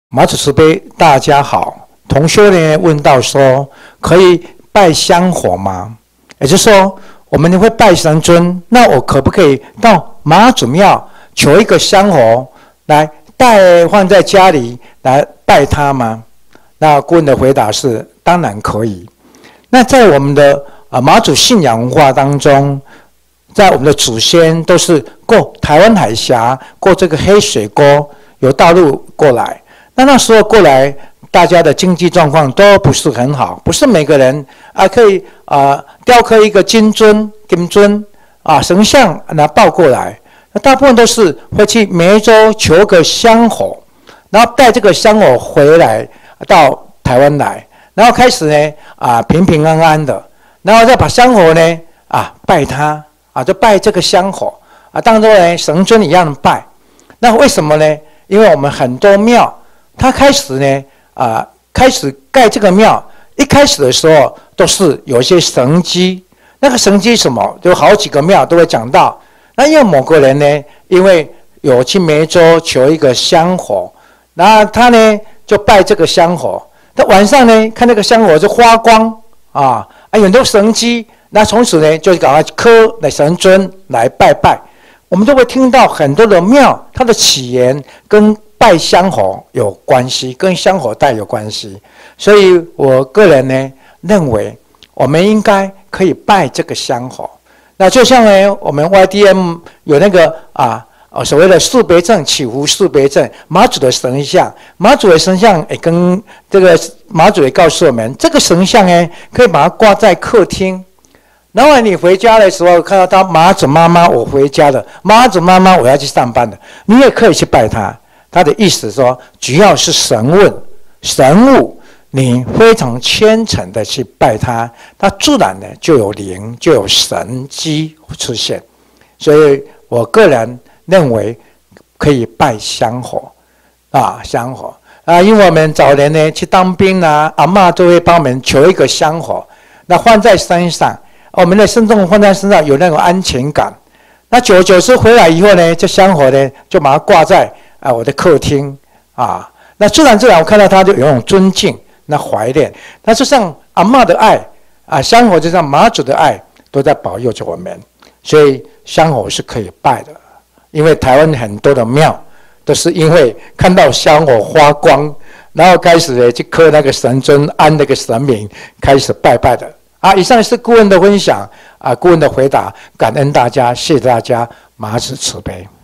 马祖慈悲，大家好。同修呢问到说，可以拜香火吗？也就是说，我们会拜神尊，那我可不可以到马祖庙求一个香火来放在家里来拜他吗？那顾问的回答是，当然可以。那在我们的马祖信仰文化当中，在我们的祖先都是过台湾海峡，过这个黑水沟，由大陆过来。那时候过来，大家的经济状况都不是很好，不是每个人可以雕刻一个金尊神像拿抱过来。那大部分都是会去梅州求个香火，然后带这个香火回来到台湾来，然后开始呢平平安安的，然后再把香火呢拜他就拜这个香火当作呢神尊一样拜。那为什么呢？因为我们很多庙。他开始呢，开始盖这个庙，一开始的时候都是有一些神迹。那个神迹什么，有好几个庙都会讲到。那因为某个人呢，因为有去梅州求一个香火，然后他呢就拜这个香火。他晚上呢看那个香火就发光有很多神迹。那从此呢就赶快刻那神尊来拜拜。我们都会听到很多的庙，它的起源跟拜香火有关系，跟香火带有关系，所以我个人呢认为，我们应该可以拜这个香火。那就像呢，我们 YDM 有那个所谓的四别镇祈福四别镇马祖的神像，马祖的神像也跟这个马祖也告诉我们，这个神像呢可以把它挂在客厅。然后你回家的时候看到他马祖妈妈，我回家了，马祖妈妈我要去上班了，你也可以去拜他。他的意思说，只要是神物，你非常虔诚的去拜他，他自然呢就有灵，就有神迹出现。所以我个人认为可以拜香火香火因为我们早年呢去当兵阿嬷都会帮我们求一个香火，那放在身上，我们的身重放在身上有那种安全感。那久是回来以后呢，这香火呢就把它挂在我的客厅那自然我看到他就有种尊敬，那怀念，那就像阿嬷的爱香火就像马祖的爱，都在保佑着我们。所以香火是可以拜的，因为台湾很多的庙都是因为看到香火发光，然后开始呢去刻那个神尊，安那个神明，开始拜拜的以上是顾问的分享顾问的回答，感恩大家，谢谢大家，马祖慈悲。